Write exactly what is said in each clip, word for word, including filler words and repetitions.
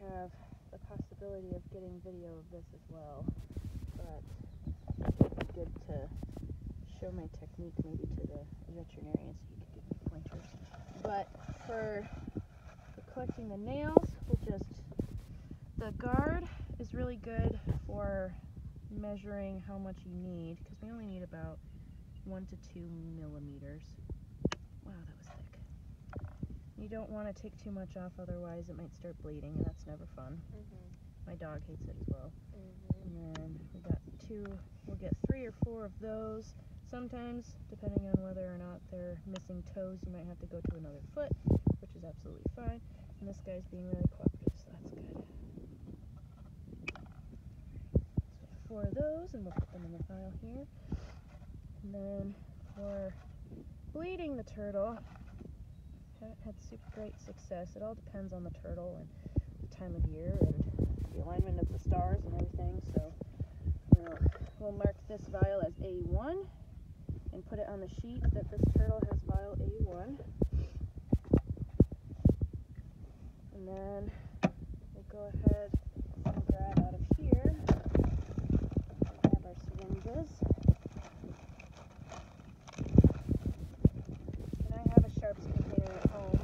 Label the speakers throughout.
Speaker 1: have the possibility of getting video of this as well, but it's good to show my technique maybe to the veterinarian so he could give me pointers. But for, for collecting the nails, we'll just, the guard is really good for measuring how much you need, because we only need about one to two millimeters. Wow, that was thick. You don't want to take too much off, otherwise it might start bleeding, and that's never fun. Mm-hmm. My dog hates it as well. Mm-hmm. And then we got two, we'll get three or four of those. Sometimes, depending on whether or not they're missing toes, you might have to go to another foot, which is absolutely fine. And this guy's being really cooperative, so that's good. So four of those, and we'll put them in the file here. And then for bleeding the turtle, haven't had super great success. It all depends on the turtle and the time of year and the alignment of the stars and everything. So we'll, we'll mark this vial as A one and put it on the sheet that this turtle has vial A one. And then we'll go ahead and grab out of here, grab our syringes. And I have a sharps container at home.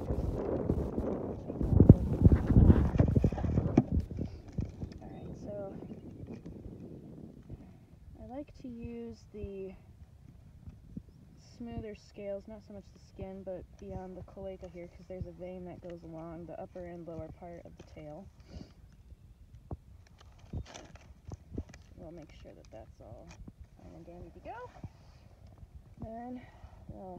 Speaker 1: Alright, so I like to use the smoother scales, not so much the skin, but beyond the cloaca here, because there's a vein that goes along the upper and lower part of the tail. So we'll make sure that that's all fine and dandy to go. Then we'll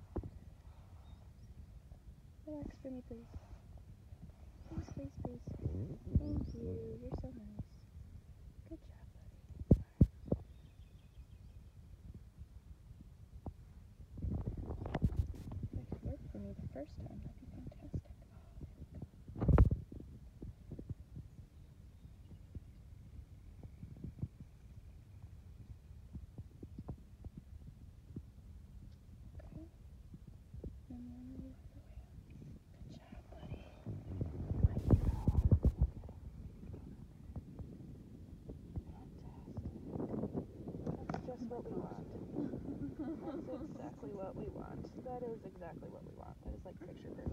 Speaker 1: relax for me, please. Please, please, please. Thank you. You're so nice. Good job. For me the first time, that'd be fantastic. Oh, okay. And then the other way. Good job, buddy. Fantastic. That's just what we want. That's exactly what we want. That is exactly what we want. That is like picture perfect.